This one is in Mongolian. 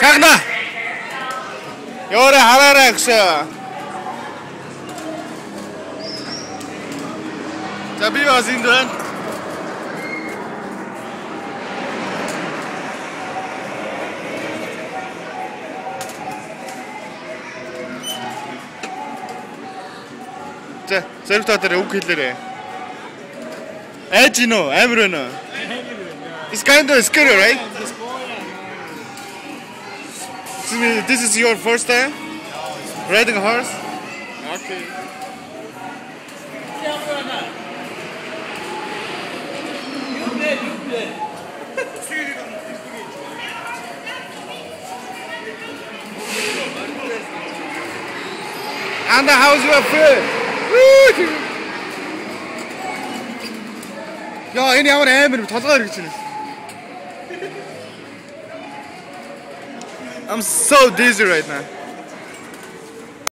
Шахна. Ёрэ хараарай гэсэн. За би бас энд байна. За, зэрэг та дээр үг хэлээрэй. Айж гинөө, амар байна уу? It's kind of scary, right? This is your first time riding a horse? Okay. And how's your food? 야, 얘네 ямар амар толгой хэрэгж байна. I'm so dizzy right now.